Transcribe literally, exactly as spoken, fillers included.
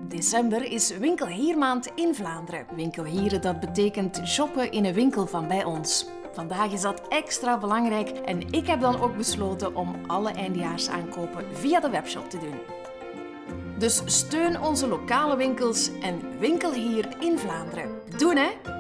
December is Winkelhiermaand in Vlaanderen. Winkelhieren, dat betekent shoppen in een winkel van bij ons. Vandaag is dat extra belangrijk en ik heb dan ook besloten om alle eindejaarsaankopen via de webshop te doen. Dus steun onze lokale winkels en winkel hier in Vlaanderen. Doen hè!